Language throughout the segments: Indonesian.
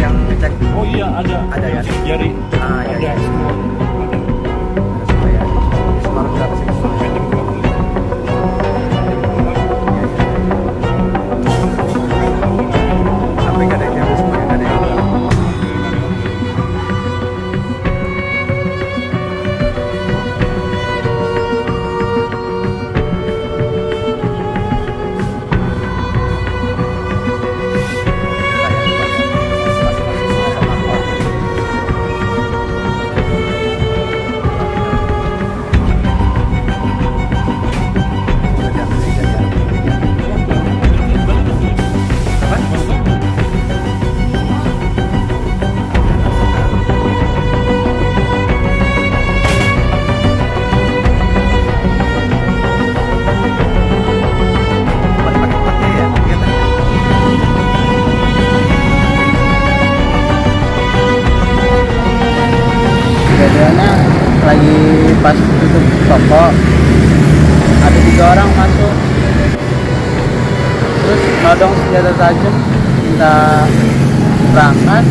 yang ngecek? Oh iya ada. Ada ya? Jari. Ah iya. Ada Iya. semua. Ada. Semua ya. Semalam berapa sih? Sampai jam 20. Sampai nggak ada yang diambil semuanya, nggak ada yang kejadiannya lagi pas tutup toko ada 3 orang masuk terus nodong senjata tajam minta berangkat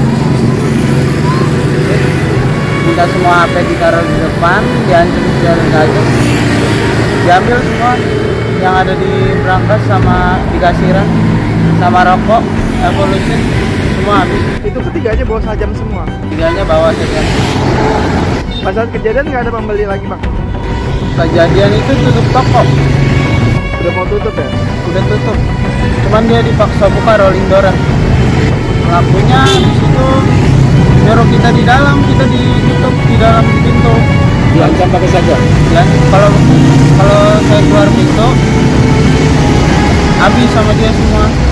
minta semua HP ditaruh di depan diancam senjata tajam diambil semua yang ada di berangkas sama di kasiran sama rokok Evolution semua habis. Itu ketiganya bawa sajam semua. Tiganya bawa saja. Pas saat kejadian nggak ada pembeli lagi bang? Kejadian itu tutup toko. Udah mau tutup ya? Udah tutup. Cuman dia dipaksa buka rolling door. Pelakunya di situ nyuruh kita di dalam, kita ditutup di dalam pintu. Diancam pakai saja. Ya, kalau saya keluar pintu, habis sama dia semua.